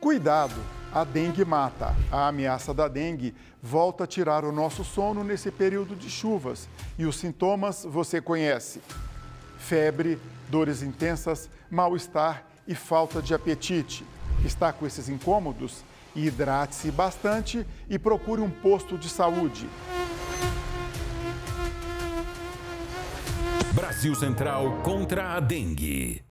Cuidado, a dengue mata. A ameaça da dengue volta a tirar o nosso sono nesse período de chuvas. E os sintomas você conhece: febre, dores intensas, mal-estar e falta de apetite. Está com esses incômodos? Hidrate-se bastante e procure um posto de saúde. Brasil Central contra a dengue.